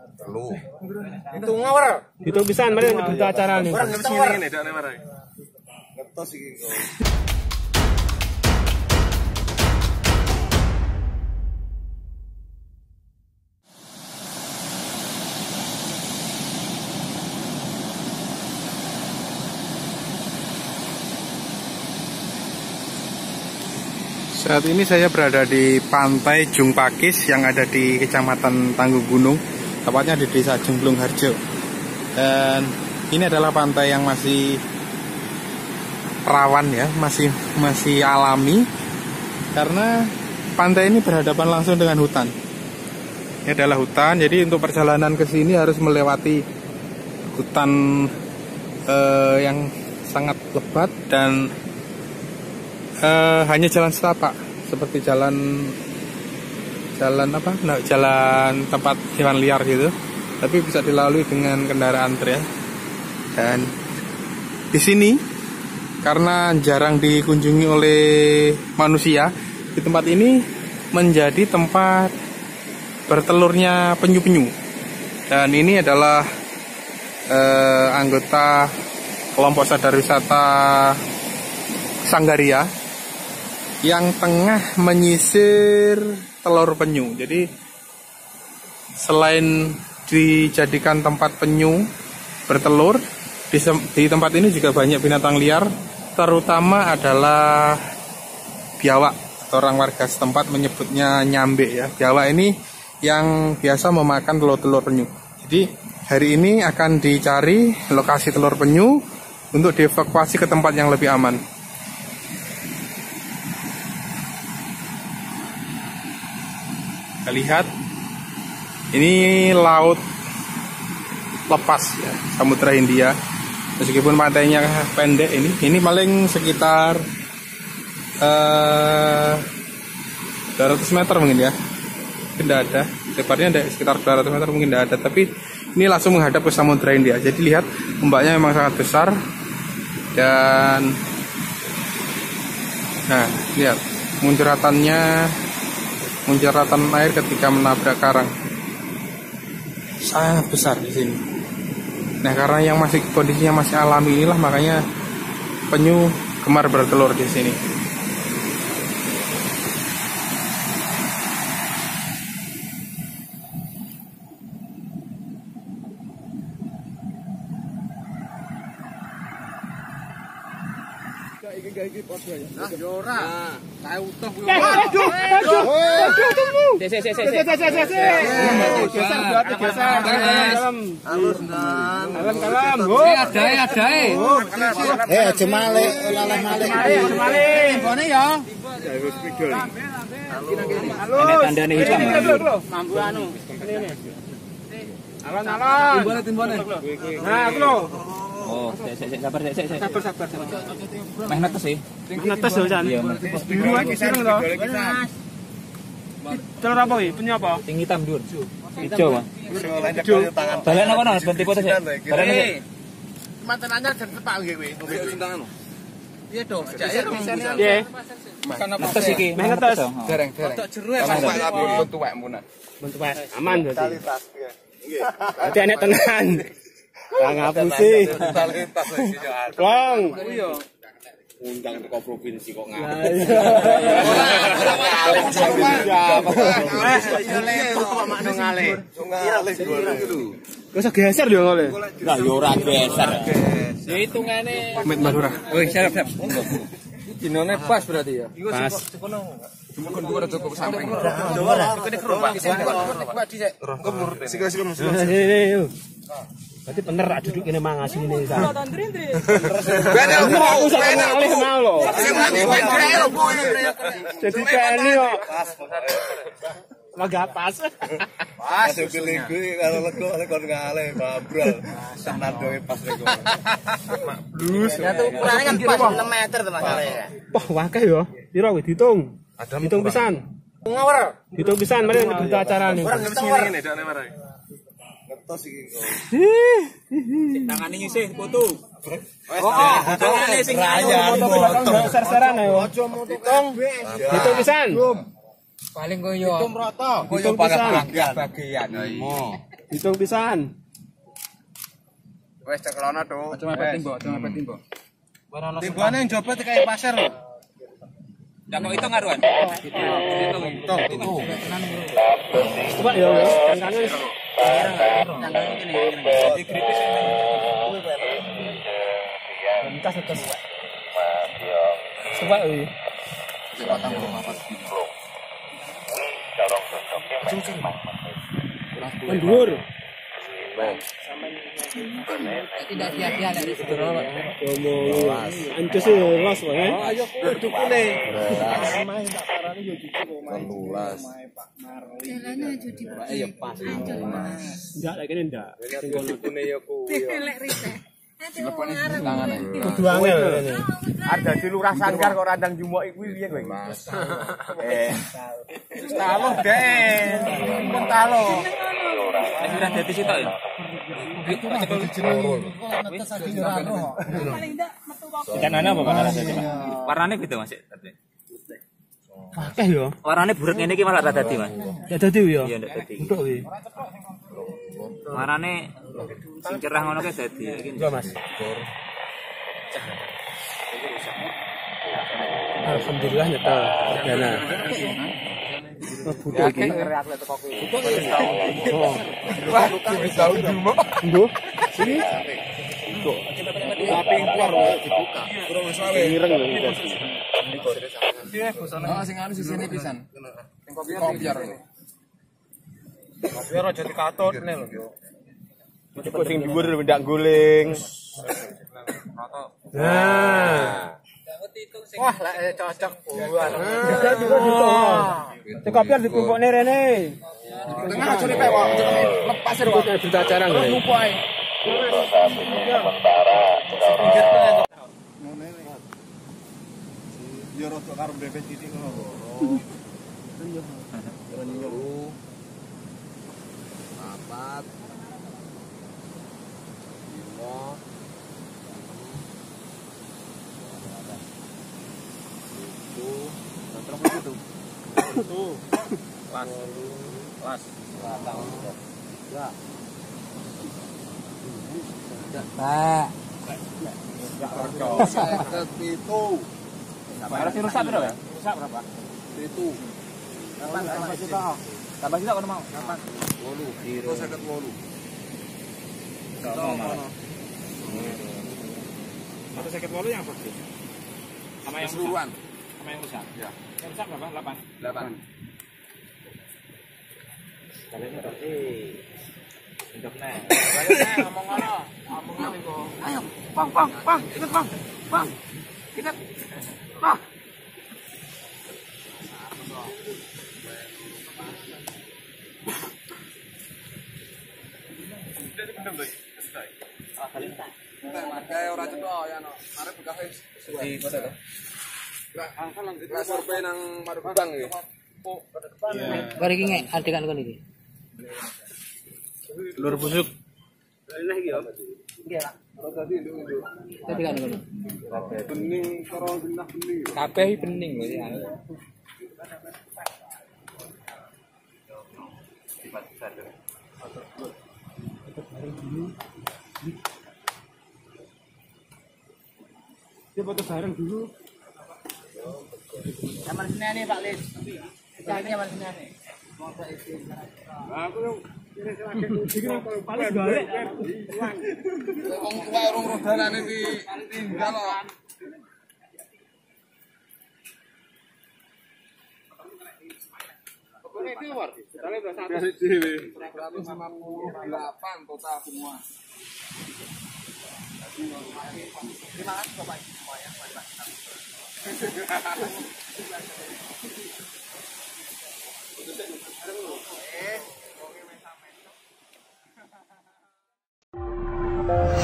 Telu. Itu ngawur. Hitung pisan mari berita acara nih. Ora ngerti ngene ndekne mari. Ngetos iki kok. Saat ini saya berada di pantai Jung Pakis yang ada di Kecamatan Tanggung Gunung, tepatnya di Desa Jemblung Harjo. Dan ini adalah pantai yang masih rawan ya, masih alami, karena pantai ini berhadapan langsung dengan hutan. Ini adalah hutan, jadi untuk perjalanan ke sini harus melewati hutan yang sangat lebat dan hanya jalan setapak, seperti jalan tempat hewan liar gitu, tapi bisa dilalui dengan kendaraan truk. Dan di sini karena jarang dikunjungi oleh manusia, di tempat ini menjadi tempat bertelurnya penyu-penyu. Dan ini adalah anggota kelompok sadar wisata Sanggaria yang tengah menyisir telur penyu. Jadi selain dijadikan tempat penyu bertelur, di tempat ini juga banyak binatang liar, terutama adalah biawak, atau orang warga setempat menyebutnya nyambe ya. Biawak ini yang biasa memakan telur-telur penyu. Jadi hari ini akan dicari lokasi telur penyu untuk dievakuasi ke tempat yang lebih aman. Kita lihat, ini laut lepas ya, Samudra Hindia. Meskipun pantainya pendek, ini paling sekitar 200 meter mungkin ya. Tidak ada, lebarnya ada sekitar 200 meter mungkin tidak ada. Tapi ini langsung menghadap ke Samudra Hindia. Jadi lihat, ombaknya memang sangat besar. Dan nah, lihat muncratan air ketika menabrak karang sangat besar di sini. Nah, karena yang kondisinya masih alami inilah, makanya penyu gemar bertelur di sini. Aja malik, lalah malik. Mbone ya. Ada tandane hitam. Mampu anu. Alon. Timbone. Nah, aku lho. Oh, sabar. Sabar. Meh netes sih. Netes lho, San. Iya, Biru iki sireng to. Telur apa iki? Penyu apa? sing hitam dhuwur. Ijo, Mas. Balen apa nang ganti foto sih? Balen sih. Mantan anyar dan tepak nggih kowe. Iya dong, Nggih. Netes iki. Meh netes. Dereng. Tok jero pas tuwek munan. Bentuk aman berarti. Berarti enek tenan. Lah ngapusi. Wong. Undang teko provinsi kok ngapa. Wis geser yo ngene. Lah yo ora geser. Ya hitungane. Mit Madura. Woi, siap. Dinone pas berarti ya. Pas. Cuma kon ora cukup sampai. Berarti bener rak duduk kene mangas ini. Beda Aku sak ngalih mau lho. Jadi kene kok. Laga pas. Pas lego karo lego kon ngalih babral. Sanandoe pas lego. Blus. Ya tuh ukurannya kan pas 6 meter tuh masalahnya. Wah, wakeh yo. Piro wis ditung? Hitung pisan. Ngawur. Hitung pisan mari berita acara nih. Ora ngerti ngene ndekne mari. Ngetos iki kok. Tangane nyisih foto. Tangane sing Foto ser-seran ayo. Hitung pisan. Paling koyo. Hitung rata. Koyo Hitung pisan. bagian. Hitung pisan. Wes cek rono tuh. Cuma mepet timbo, cuma mepet timbo. Timbone yang jobat kayak pasar lho. Enggak mau hitung ngaruan. Hitung. Coba ya, kangkangan. Entas atas. Coba ya. Mendur. Tidak sia-sia dari situ. Antus sih los wae. Ayo dukune. Jalannya judi. Ayo pas. Enggak lagi ndak. Dukune ya kuwi. Lek riseh. Kudu angel ini. Ada di lurah Sangkar kok randang jumuk iku piye kowe? Mas. Talo deh. Pun talo. Wis ora dadi sitok ya. Ikan ana apa Pak? Warnane beda Mas. Akeh yo. Warnane buret ngene iki malah ra dadi Mas. Ya dadi yo. Iya ndak dadi. Untuk wi. Warnane sing cerah ngono kae dadi. Iya Mas. Alhamdulillah nyetel perdana. Budal iki. Wah, wis tau jumuk. Nggo. Sini. Tapi keluar dibuka. Kurang wis wae. Ireng lho. Sing anu sisine pisan. Sing kopiar. Kopiar aja dikatutne lho. Kok sing dhuwur ndak guling. Nah. Wah, lek cocok buat. Kopiar dikumpulne rene. Tengah aja nek kok lepas Kok berita acara ngene. lupa ae. Ya rada karo bebet titik ngono. Papat. 5. Harus rusak piro ya? Rusak berapa? Itu. Tambah sita kono mau. 8. Itu 58. Atau sakit walu yang apa sih? Sama yang Keseluruhan. sama yang rusak. Ya. Yang rusak berapa? 8. 8. Untuk nek. Ngomong ngono. Ngomong ngono iku. Ayo, Bang, ikut Bang. Bang. Kita Bang. Kayak ora cetok ya no. Arep bekah wis. Di kota to. Lah survei nang Marubang iki. Kok iki ngek adegan kon iki. Lur busuk. Adegan kon. Bening karo genah bening. Kabeh bening kok ya. Dia foto bareng dulu. Kamar sini Pak Lis. Cari kamar sini. Aku yang paling balik. Wong tuwa urung rodalane tinggal kok. Dari dewe 158 total semua. Terima kasih Bapak semuanya. Oke.